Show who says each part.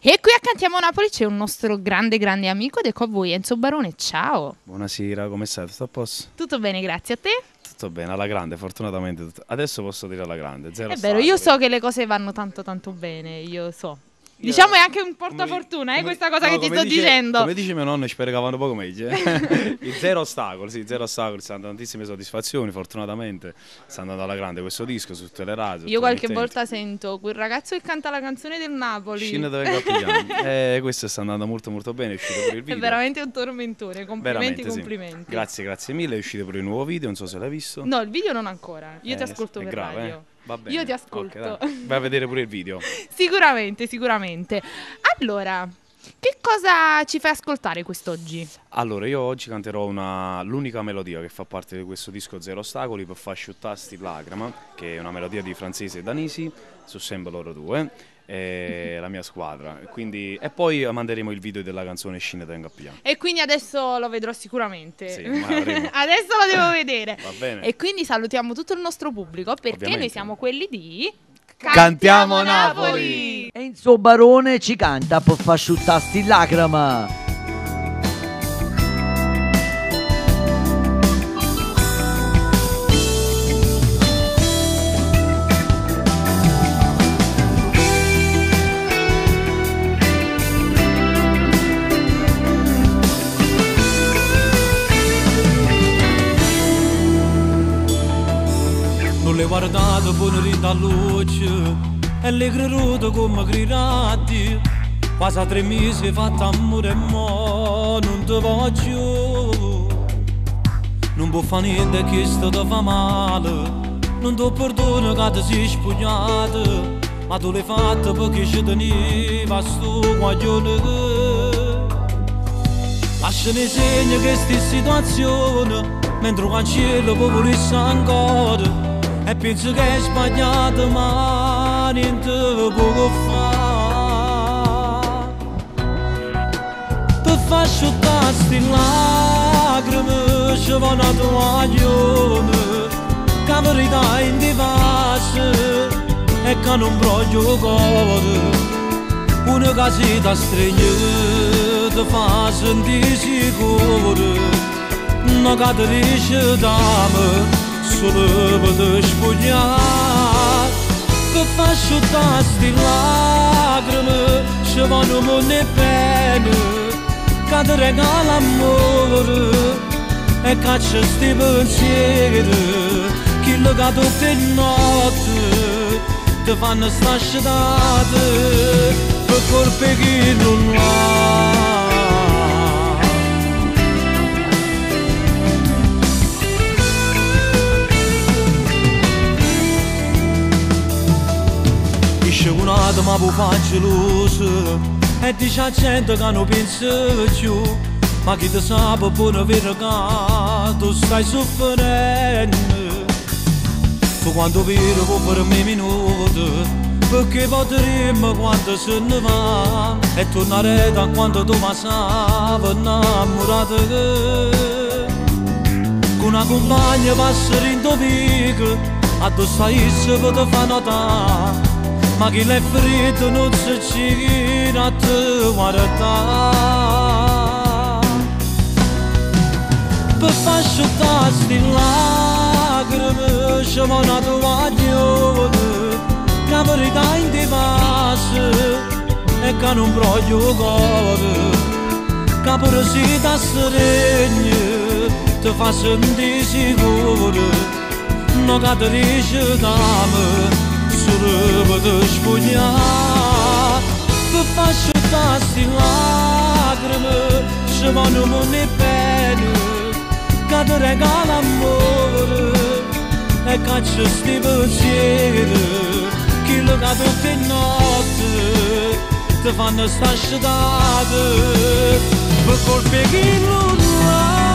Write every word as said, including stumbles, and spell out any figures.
Speaker 1: E qui a Cantiamo Napoli c'è un nostro grande grande amico ed ecco a voi Enzo Barone, ciao.
Speaker 2: Buonasera, come stai? Tutto a posto?
Speaker 1: Tutto bene, grazie a te.
Speaker 2: Tutto bene, alla grande, fortunatamente. Adesso posso dire alla grande, zero
Speaker 1: È vero, io so che le cose vanno tanto tanto bene, io so. Diciamo è anche un portafortuna, eh, questa cosa
Speaker 2: no,
Speaker 1: che ti sto
Speaker 2: dice,
Speaker 1: dicendo.
Speaker 2: Come dice mio nonno, spiegavano poco meglio. Il zero ostacoli, sì, zero ostacoli, stanno tantissime soddisfazioni, fortunatamente. Sta andando alla grande questo disco su tutte le radio.
Speaker 1: Io qualche volta sento quel ragazzo che canta la canzone del Napoli.
Speaker 2: Scina dove cappiamo. eh, questo sta andando molto molto bene, è uscito pure il video.
Speaker 1: È veramente un tormentone, complimenti,
Speaker 2: veramente,
Speaker 1: complimenti.
Speaker 2: Sì. Grazie, grazie mille, è uscito pure il nuovo video, non so se l'hai visto.
Speaker 1: No, il video non ancora, io
Speaker 2: eh,
Speaker 1: ti ascolto
Speaker 2: è
Speaker 1: per
Speaker 2: grave,
Speaker 1: radio.
Speaker 2: Eh? Va bene.
Speaker 1: Io ti ascolto.
Speaker 2: Okay, vai a vedere pure il video.
Speaker 1: Sicuramente, sicuramente. Allora, che cosa ci fai ascoltare quest'oggi?
Speaker 2: Allora, io oggi canterò una, l'unica melodia che fa parte di questo disco Zero Ostacoli per far sciuttarsti lacrima, che è una melodia di Francese e Danisi, sono sempre loro due, e la mia squadra. Quindi, e poi manderemo il video della canzone Scine da Ingappia.
Speaker 1: E quindi adesso lo vedrò sicuramente.
Speaker 2: Sì, ma avremo.
Speaker 1: Adesso lo devo vedere.
Speaker 2: Va bene.
Speaker 1: E quindi salutiamo tutto il nostro pubblico perché
Speaker 2: Ovviamente.
Speaker 1: noi siamo quelli di...
Speaker 2: Cantiamo Napoli!
Speaker 3: Enzo Barone ci canta per far sciuttarsti lacrima.
Speaker 4: Non le guardato pure da luce e le creduto come gridati. Quasi tre mesi fatta amore e mo non ti voglio. Non può fare niente che sto ti fa male. Non ti perdono che ti sei spugnato. Ma tu l'hai fatto perché ci teneva sto guaglione. Lasciami segno che sta situazione mentre il cielo può volesse ancora. E penso che è sbagliato ma niente può fare. Per far sciutare sti lacrime ci va una tovaglione. Che la verità è in divase e che non voglio cuore. Una casetta stretta ti fa sentire sicuro. Non che ti riesce d'ame solo per te spogliare. Per far sciutare sti lacrime ci vanno molte pene. Che ti regala amore e caccia sti pensieri. Chi lo che tutte notte ti fanno sta sciutate per colpe che non ha. Scegunato ma può fare geloso e dice a gente che non pensa più. Ma chi ti sa per buona verità tu stai soffrendo. Tu quando vedo può per me minuti perché potremmo quando se ne va e tornare da quando tu passava innamorata. Con una compagna passa in tuo vico a tu stai per te fa notare. Ma chi l'è ferito non si gira a te guardare. Per far sciutare sti lacrime ci va una tovaglione. La verità in divase e che non voglio cuore. Che pure si da seregno ti fa sentire sicuro. Non che ti riesce d'ame solo per te spogliare. Per far sciutare sti lacrime ci vanno molte pene. Che ti regala amore e caccia sti pensieri. Chi lo che tutte notte ti fanno sta sciutate per colpe che non ha.